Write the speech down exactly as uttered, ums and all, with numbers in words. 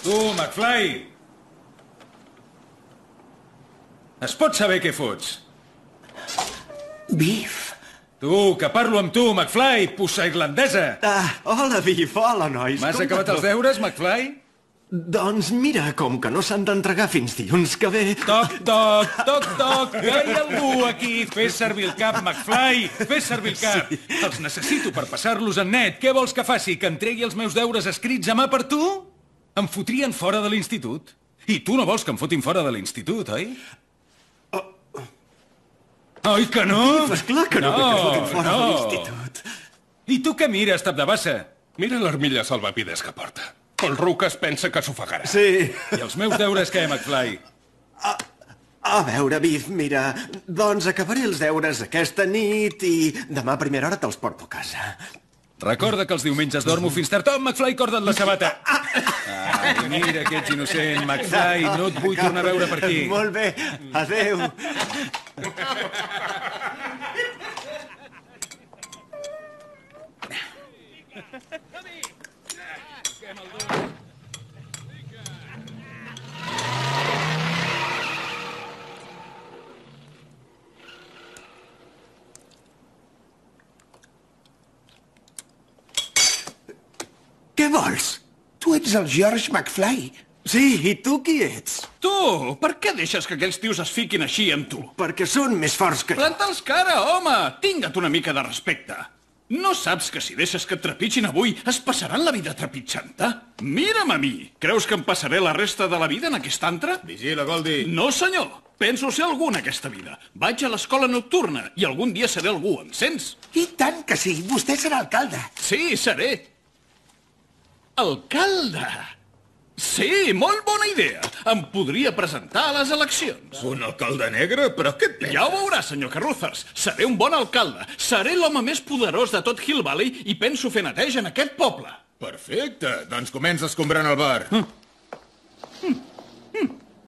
Tu, McFly! Es pot saber què fots? Biff. Tu, que parlo amb tu, McFly, puça irlandesa! Ah, hola, Biff, hola, nois. M'has Com acabat va els tot? deures, McFly? Doncs mira, com que no s'han d'entregar fins dilluns que ve... Toc, toc, toc, toc, que hi ha algú aquí. Fes servir el cap, McFly, fes servir el cap. Sí. Els necessito per passar-los en net. Què vols que faci, que entregui els meus deures escrits a mà per tu? Em fotrien fora de l'institut. I tu no vols que em fotin fora de l'institut, oi? Oh. Oi que no? Biff, esclar que no, no, que et fotin fora no. de l'institut. I tu què mires, tap de bassa? Mira l'armilla salvavides que porta. El ruc es pensa que s'ofegarà. Sí. I els meus deures què, McFly? A, a veure, Biff, mira, doncs acabaré els deures aquesta nit i demà a primera hora te'ls porto a casa. Recorda que els diumenges dormo fins tard. Tom, McFly, corda't la sabata. Ai, mira que ets innocent, McFly. No et vull tornar a veure per aquí. Molt bé, adeu. Què vols? Tu ets el George McFly. Sí, i tu qui ets? Tu, per què deixes que aquells tios es fiquin així amb tu? Perquè són més forts que jo. Planta'ls cara, home! Tinga't una mica de respecte. No saps que si deixes que et trepitgin avui es passaran la vida trepitjant-te? Mira'm a mi! Creus que em passaré la resta de la vida en aquest antre? Vigila, Goldie. No, senyor. Penso ser algú en aquesta vida. Vaig a l'escola nocturna i algun dia seré algú, em sents? I tant que sí, vostè serà alcalde. Sí, seré. Alcalde! Sí, molt bona idea. Em podria presentar a les eleccions. Un alcalde negre? Però què et Ja ho veurà, senyor Carruthers. Seré un bon alcalde. Seré l'home més poderós de tot Hill Valley i penso fer neteja en aquest poble. Perfecte. Doncs comença escombrant el bar. Mm.